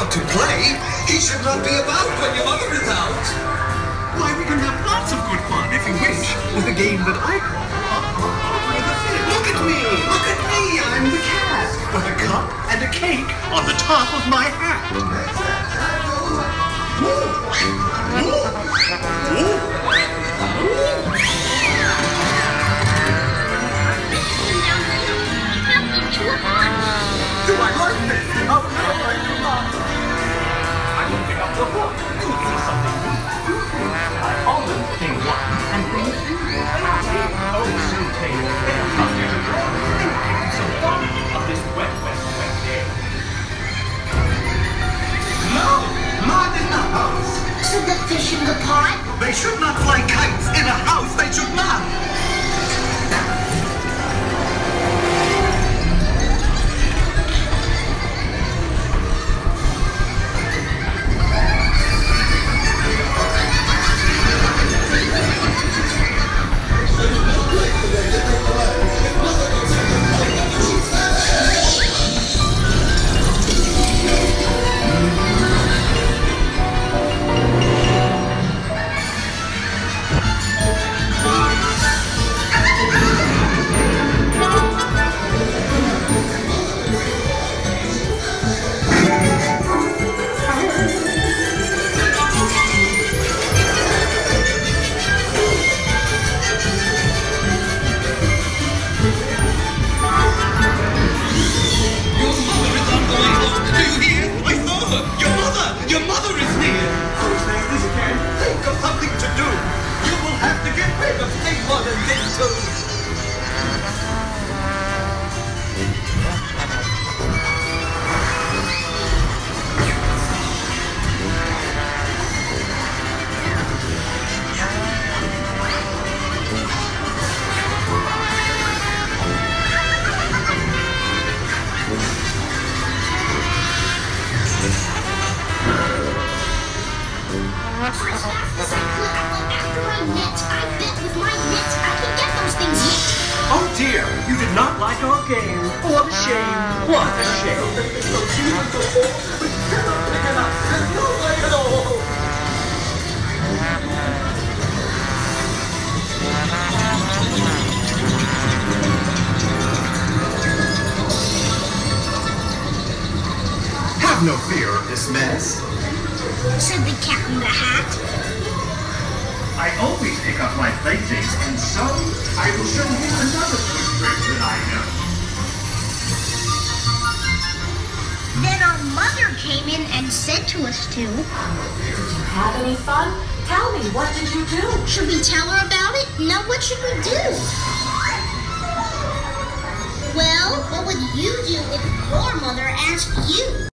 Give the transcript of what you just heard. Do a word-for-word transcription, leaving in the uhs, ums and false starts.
want to play, he should not be about when your mother is out. Why, we can have lots of good fun, if you wish, with a game that I call Over the Fence. Look at me! Look at me! I'm the cat, with a cup and a cake on the top of my hat. Do I like this? Oh, no, I do not. I will pick up the book. Could be something new. I always think one and think two. And I think, oh, so take it. Come here to draw. And so fun of this wet, wet, wet day. No, not in the house. Should the fish in the pot? They should not fly kites in a house. They should not. Your mother is near! Whose name is Ken? Think of something to do! You will have to get rid of thing one and thing two! Oh dear, you did not like our game. What a shame. What a shame. So beautiful! We cannot pick it up! There's no way at all! Have no fear of this mess. Said the cat in the hat. I always pick up my playthings, and so I will show you another good trick that I know. Then our mother came in and said to us to. Did you have any fun? Tell me, what did you do? Should we tell her about it? No, what should we do? Well, what would you do if your mother asked you?